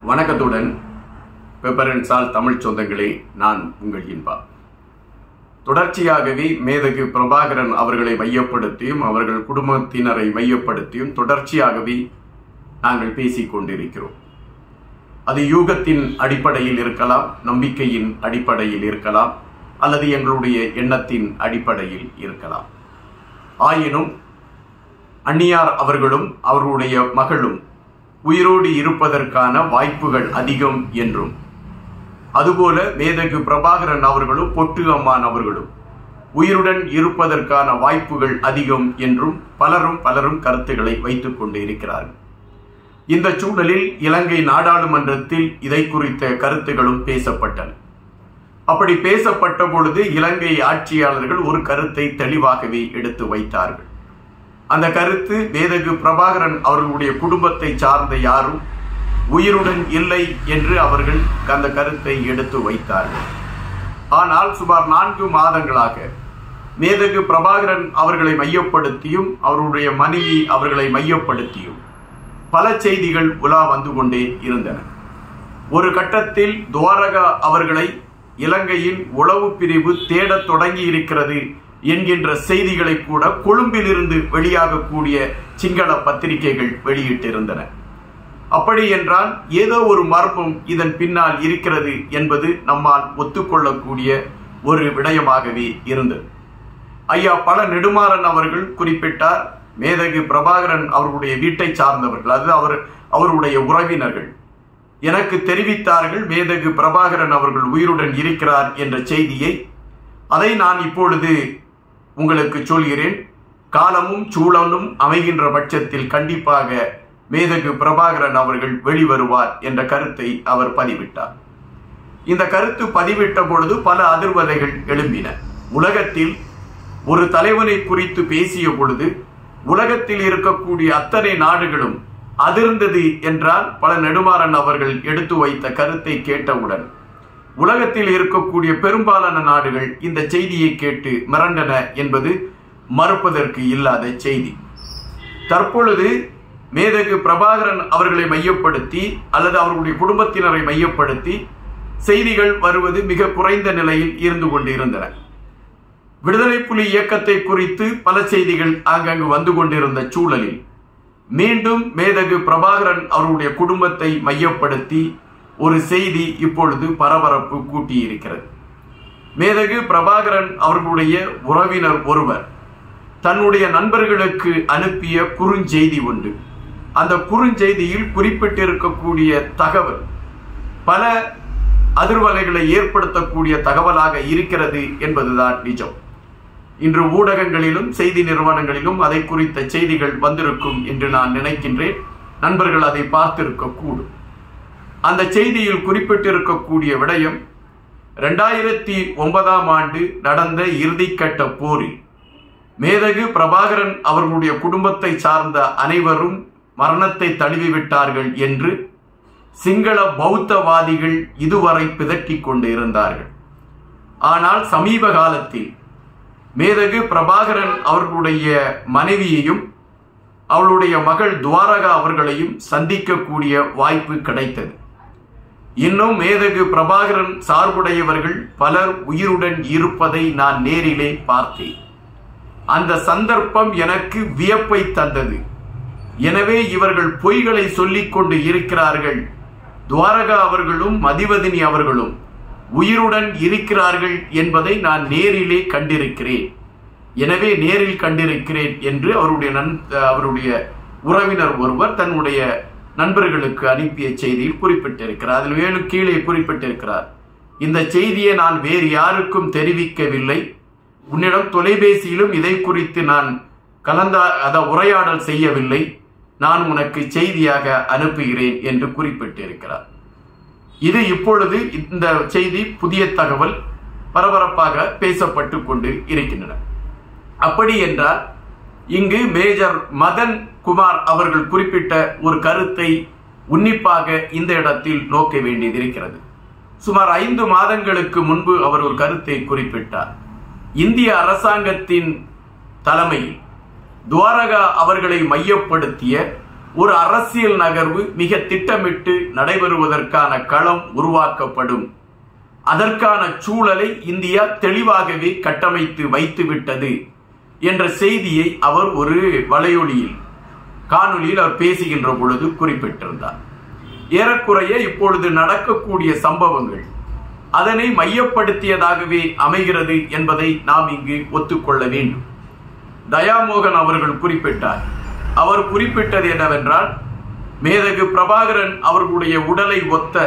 வணக்கத்துடன் பெப்பரன்சால் தமிழ் சொந்தங்களே, நான் உங்கள் இன்பா. தொடர்ச்சியாகவே மேதகு பிரபாகரன் அவர்களை மையப்படுத்தியும் அவர்கள் குடும்பத்தினரை மையப்படுத்தியும் தொடர்ச்சியாகவே நாங்கள் பேசிக் கொண்டிருக்கிறோம். அது யூகத்தின் அடிப்படையில் இருக்கலாம், நம்பிக்கையின் அடிப்படையில் இருக்கலாம், அல்லது எங்களுடைய எண்ணத்தின் அடிப்படையில் இருக்கலாம். ஆயினும் அந்நியார் அவர்களும் அவர்களுடைய மகளும் உயிரோடு இருப்பதற்கான வாய்ப்புகள் அதிகம் என்றும், அதுபோல மேதகு பிரபாகரன் அவர்களும் பொட்டு அம்மான் அவர்களும் உயிருடன் இருப்பதற்கான வாய்ப்புகள் அதிகம் என்றும் பலரும் கருத்துக்களை வைத்துக் கொண்டு இருக்கிறார்கள். இந்த சூழலில் இலங்கை நாடாளுமன்றத்தில் இதை குறித்த கருத்துகளும் பேசப்பட்டன. அப்படி பேசப்பட்ட பொழுது இலங்கை ஆட்சியாளர்கள் ஒரு கருத்தை தெளிவாகவே எடுத்து வைத்தார்கள். அந்த கருத்து, மேதகு பிரபாகரன் அவர்களுடைய குடும்பத்தை சார்ந்த யாரும் உயிருடன் இல்லை என்று அவர்கள் அந்த கருத்தை எடுத்து வைத்தார்கள். ஆனால் சுமார் 4 மாதங்களாக மேதகு பிரபாகரன் அவர்களை மையப்படுத்தியும் அவருடைய மனைவி அவர்களை மையப்படுத்தியும் பல செய்திகள் உலா வந்து கொண்டே இருந்தன. ஒரு கட்டத்தில் துவாரகா அவர்களை இலங்கையின் உளவு பிரிவு தேடத் தொடங்கி இருக்கிறது என்கின்ற செய்திகளை கூட கொழும்பில் இருந்து வெளியாகக்கூடிய சிங்கள பத்திரிகைகள் வெளியிட்டிருந்தன. அப்படி என்றால் ஏதோ ஒரு மர்மம் இதன் பின்னால் இருக்கிறது என்பது நம்மால் ஒத்துக்கொள்ளக்கூடிய ஒரு விடயமாகவே இருந்தது. ஐயா பல நெடுமாறன் அவர்கள் குறிப்பிட்டார், மேதகு பிரபாகரன் அவர்களுடைய வீட்டை சார்ந்தவர்கள், அது அவருடைய உறவினர்கள் எனக்கு தெரிவித்தார்கள் மேதகு பிரபாகரன் அவர்கள் உயிருடன் இருக்கிறார் என்ற செய்தியை. அதை நான் இப்பொழுது உங்களுக்கு சொல்கிறேன். காலமும் சூழலும் அமைகின்ற பட்சத்தில் கண்டிப்பாக மேதகு பிரபாகரன் அவர்கள் வெளிவருவார் என்ற கருத்தை அவர் பதிவிட்டார். இந்த கருத்து பதிவிட்ட பொழுது பல அதிர்வலைகள் எழும்பின. உலகத்தில் ஒரு தலைவனை குறித்து பேசிய பொழுது உலகத்தில் இருக்கக்கூடிய அத்தனை நாடுகளும் அதிர்ந்தது என்றால், பல நெடுமாறன் அவர்கள் எடுத்து வைத்த கருத்தை கேட்டவுடன் உலகத்தில் இருக்கக்கூடிய பெரும்பாலான நாடுகள் இந்த செய்தியை கேட்டு மிரண்டன என்பது மறுப்பதற்கு இல்லாத செய்தி. தற்பொழுது மேதகு பிரபாகரன் அவர்களை மையப்படுத்தி அல்லது அவர்களுடைய குடும்பத்தினரை மையப்படுத்தி செய்திகள் வருவது மிக குறைந்த நிலையில் இருந்து கொண்டிருந்தன. விடுதலை புலி இயக்கத்தை குறித்து பல செய்திகள் ஆங்காங்கு வந்து கொண்டிருந்த சூழலில் மீண்டும் மேதகு பிரபாகரன் அவருடைய குடும்பத்தை மையப்படுத்தி ஒரு செய்தி இப்பொழுது பரபரப்பு கூட்டியிருக்கிறது. மேதகு பிரபாகரன் அவர்களுடைய உறவினர் ஒருவர் தன்னுடைய நண்பர்களுக்கு அனுப்பிய குறுஞ்செய்தி உண்டு. அந்த குறுஞ்செய்தியில் குறிப்பிட்டிருக்கக்கூடிய தகவல் பல அதிர்வலைகளை ஏற்படுத்தக்கூடிய தகவலாக இருக்கிறது என்பதுதான் நிஜம். இன்று ஊடகங்களிலும் செய்தி நிறுவனங்களிலும் அதை குறித்த செய்திகள் வந்திருக்கும் என்று நான் நினைக்கின்றேன். நண்பர்கள் அதை பார்த்திருக்க கூடும். அந்த செய்தியில் குறிப்பிட்டிருக்கக்கூடிய விடயம், 2009ஆம் ஆண்டு நடந்த இறுதிக்கட்ட போரில் மேதகு பிரபாகரன் அவர்களுடைய குடும்பத்தை சார்ந்த அனைவரும் மரணத்தை தழுவிவிட்டார்கள் என்று சிங்கள பௌத்தவாதிகள் இதுவரை பிதற்றிக் கொண்டு இருந்தார்கள். ஆனால் சமீப காலத்தில் மேதகு பிரபாகரன் அவர்களுடைய மனைவியையும் அவளுடைய மகள் துவாரகா அவர்களையும் சந்திக்கக்கூடிய வாய்ப்பு கிடைத்தது. இன்னும் மேதகு பிரபாகரன் சார்புடையவர்கள் பலர் உயிருடன் இருப்பதை நான் நேரிலே பார்த்தேன். அந்த சந்தர்ப்பம் எனக்கு வியப்பை தந்தது. எனவே இவர்கள் பொய்களை சொல்லிக் கொண்டு இருக்கிறார்கள், துவாரகா அவர்களும் மதிவதினி அவர்களும் உயிருடன் இருக்கிறார்கள் என்பதை நான் நேரிலே கண்டிருக்கிறேன். எனவே நேரில் கண்டிருக்கிறேன் என்று அவருடைய உறவினர் ஒருவர் தன்னுடைய நண்பர்களுக்கு அனுப்பிய செய்தியில் குறிப்பிட்டிருக்கிறார். அதில் மேலும் கீழே குறிப்பிட்டிருக்கிறார், இந்த செய்தியை நான் வேறு யாருக்கும் தெரிவிக்கவில்லை, உன்னிடம் தொலைபேசியிலும் இதை குறித்து நான் உரையாடல் செய்யவில்லை, நான் உனக்கு செய்தியாக அனுப்புகிறேன் என்று குறிப்பிட்டிருக்கிறார். இது இப்பொழுது இந்த செய்தி புதிய தகவல் பரபரப்பாக பேசப்பட்டு கொண்டு இருக்கின்றன. அப்படி என்றால் இங்கு மேஜர் மதன் குமார் அவர்கள் குறிப்பிட்ட ஒரு கருத்தை உன்னிப்பாக இந்த இடத்தில் நோக்க வேண்டியது இருக்கிறது. சுமார் 5 மாதங்களுக்கு முன்பு அவர் ஒரு கருத்தை குறிப்பிட்டார். இந்திய அரசாங்கத்தின் தலைமையில் துவாரகா அவர்களை மையப்படுத்திய ஒரு அரசியல் நகர்வு மிக திட்டமிட்டு நடைபெறுவதற்கான களம் உருவாக்கப்படும். அதற்கான சூழலை இந்தியா தெளிவாகவே கட்டமைத்து வைத்துவிட்டது என்ற செய்தியை அவர் ஒரு காணொலியில் அவர் பேசுகின்ற பொழுது குறிப்பிட்டிருந்தார். ஏறக்குறைய இப்பொழுது நடக்கக்கூடிய சம்பவங்கள் அதனை மையப்படுத்தியதாகவே அமைகிறது என்பதை நாம் இங்கு ஒத்துக்கொள்ள வேண்டும். தயாமோகன் அவர்கள் குறிப்பிட்டார். அவர் குறிப்பிட்டது என்னவென்றால், மேதகு பிரபாகரன் அவர்களுடைய உடலை ஒத்த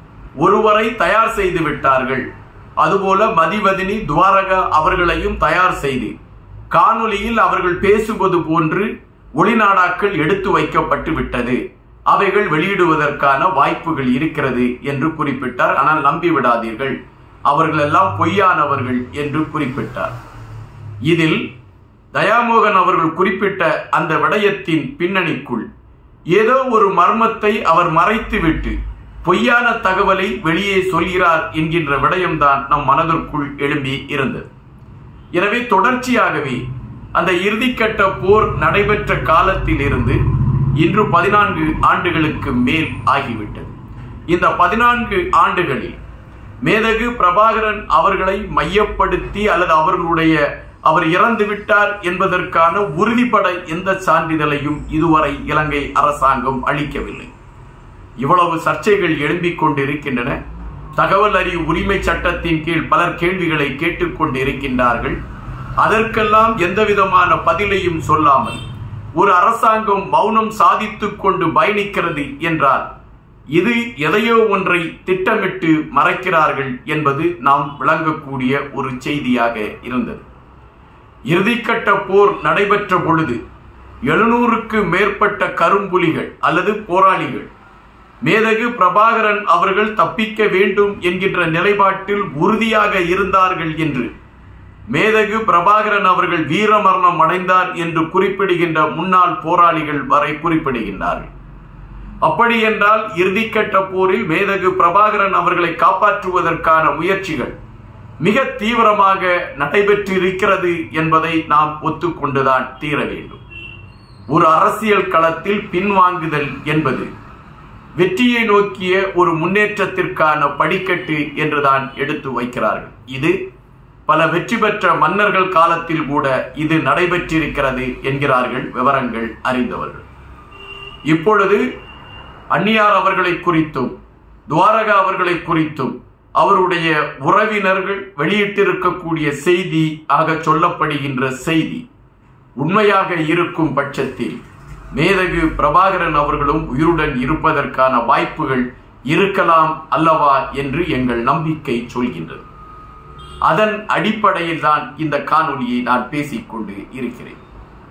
ஒருவரை தயார் செய்து விட்டார்கள். அதுபோல மதிவதினி துவாரகா அவர்களையும் தயார் செய்து காணொலியில் அவர்கள் பேசுவது போன்று ஒளிநாடாக்கள் எடுத்து வைக்கப்பட்டு விட்டது. அவைகள் வெளியிடுவதற்கான வாய்ப்புகள் இருக்கிறது என்று குறிப்பிட்டார். ஆனால் நம்பிவிடாதீர்கள், அவர்கள் எல்லாம் பொய்யானவர்கள் என்று குறிப்பிட்டார். இதில் தயாமோகன் அவர்கள் குறிப்பிட்ட அந்த விடயத்தின் பின்னணிக்குள் ஏதோ ஒரு மர்மத்தை அவர் மறைத்துவிட்டு பொய்யான தகவலை வெளியே சொல்கிறார் என்கின்ற விடயம்தான் நம் மனதிற்குள் எழும்பி இருந்தது. எனவே தொடர்ச்சியாகவே அந்த இறுதிக்கட்ட போர் நடைபெற்ற காலத்தில் இருந்து இன்று 14 ஆண்டுகளுக்கு மேல் ஆகிவிட்டது. இந்த 14 ஆண்டுகளில் மேதகு பிரபாகரன் அவர்களை மையப்படுத்தி அல்லது அவர் இறந்து விட்டார் என்பதற்கான உறுதிப்பட எந்த சான்றிதழையும் இதுவரை இலங்கை அரசாங்கம் அளிக்கவில்லை. இவ்வளவு சர்ச்சைகள் எழும்பிக் கொண்டிருக்கின்றன. தகவல் அறிவு உரிமை சட்டத்தின் கீழ் பலர் கேள்விகளை கேட்டுக்கொண்டிருக்கின்றார்கள். அதற்கெல்லாம் எந்தவிதமான பதிலையும் சொல்லாமல் ஒரு அரசாங்கம் மௌனம் சாதித்துக் கொண்டு பயணிக்கிறது என்றால் இது எதையோ ஒன்றை திட்டமிட்டு மறைக்கிறார்கள் என்பது நாம் விளங்கக்கூடிய ஒரு செய்தியாக இருந்தது. இறுதிக்கட்ட போர் நடைபெற்ற பொழுது 700க்கு மேற்பட்ட கரும்புலிகள் அல்லது போராளிகள் மேதகு பிரபாகரன் அவர்கள் தப்பிக்க வேண்டும் என்கின்ற நிலைப்பாட்டில் உறுதியாக இருந்தார்கள் என்று மேதகு பிரபாகரன் அவர்கள் வீரமரணம் அடைந்தார் என்று குறிப்பிடுகின்ற முன்னாள் போராளிகள் வரை குறிப்பிடுகின்றார்கள். அப்படி என்றால் இறுதிக்கட்ட போரில் மேதகு பிரபாகரன் அவர்களை காப்பாற்றுவதற்கான முயற்சிகள் மிக தீவிரமாக நடைபெற்றிருக்கிறது என்பதை நாம் ஒத்துக்கொண்டுதான் தீர வேண்டும். ஒரு அரசியல் களத்தில் பின்வாங்குதல் என்பது வெற்றியை நோக்கிய ஒரு முன்னேற்றத்திற்கான படிக்கட்டு என்றுதான் எடுத்து வைக்கிறார்கள். இது பல வெற்றி பெற்ற மன்னர்கள் காலத்தில் கூட இது நடைபெற்றிருக்கிறது என்கிறார்கள் விவரங்கள் அறிந்தவர்கள். இப்பொழுது அந்நியார் அவர்களை குறித்தும் துவாரகா அவர்களை குறித்தும் அவருடைய உறவினர்கள் வெளியிட்டிருக்கக்கூடிய செய்தி ஆக சொல்லப்படுகின்ற செய்தி உண்மையாக இருக்கும் பட்சத்தில் மேதகு பிரபாகரன் அவர்களும் உயிருடன் இருப்பதற்கான வாய்ப்புகள் இருக்கலாம் அல்லவா என்று எங்கள் நம்பிக்கை சொல்கின்றது. அதன் அடிப்படையில் தான் இந்த காணொலியை நான் பேசிக்கொண்டு இருக்கிறேன்.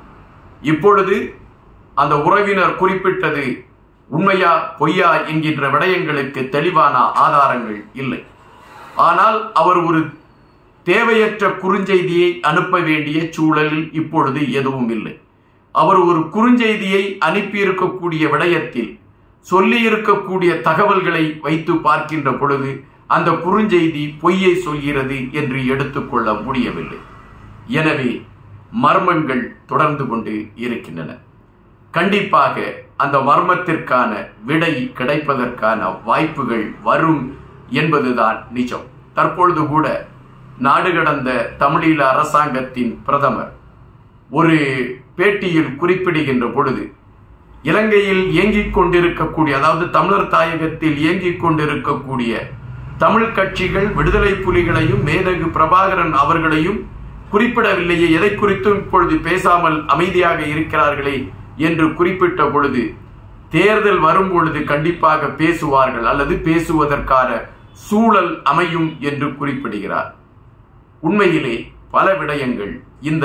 இப்பொழுது அந்த உறவினர் குறிப்பிட்டது உண்மையா பொய்யா என்கின்ற விடயங்களுக்கு தெளிவான ஆதாரங்கள் இல்லை. ஆனால் அவர் ஒரு தேவையற்ற குறுஞ்செய்தியை அனுப்ப வேண்டிய சூழலில் இப்பொழுது எதுவும் இல்லை. அவர் ஒரு குறுஞ்செய்தியை அனுப்பியிருக்கக்கூடிய விடயத்தில் சொல்லி இருக்கக்கூடிய தகவல்களை வைத்து பார்க்கின்ற பொழுது அந்த குறுஞ்செய்தி பொய்யை சொல்கிறது என்று எடுத்துக்கொள்ள முடியவில்லை. எனவே மர்மங்கள் தொடர்ந்து கொண்டு இருக்கின்றன. கண்டிப்பாக அந்த மர்மத்திற்கான விடை கிடைப்பதற்கான வாய்ப்புகள் வரும் என்பதுதான் நிஜம். தற்பொழுது கூட நாடு கடந்த தமிழீழ அரசாங்கத்தின் பிரதமர் ஒரு பேட்டியில் குறிப்பிடுகின்ற பொழுது இலங்கையில் இயங்கிக் கொண்டிருக்கக்கூடிய, அதாவது தமிழர் தாயகத்தில் இயங்கிக் கொண்டிருக்கக்கூடிய தமிழ் கட்சிகள் விடுதலை புலிகளையும் மேதகு பிரபாகரன் அவர்களையும் குறிப்பிடவில்லையே, எதை குறித்தும் இப்பொழுது பேசாமல் அமைதியாக இருக்கிறார்களே என்று குறிப்பிட்ட பொழுது தேர்தல் வரும் பொழுது கண்டிப்பாக பேசுவார்கள் அல்லது பேசுவதற்கான சூழல் அமையும் என்று குறிப்பிடுகிறார். உண்மையிலே பல விடயங்கள் இந்த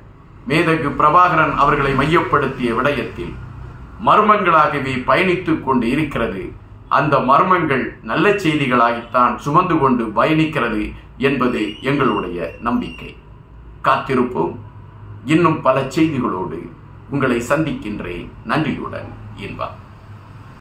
மேதகு பிரபாகரன் அவர்களை மையப்படுத்திய விடயத்தில் மர்மங்களாகவே பயணித்துக் கொண்டு இருக்கிறது. அந்த மர்மங்கள் நல்ல செய்திகளாகத்தான் சுமந்து கொண்டு பயணிக்கிறது என்பது எங்களுடைய நம்பிக்கை. காத்திருப்போம். இன்னும் பல செய்திகளோடு உங்களை சந்திக்கின்றேன். நன்றியுடன் இன்பா.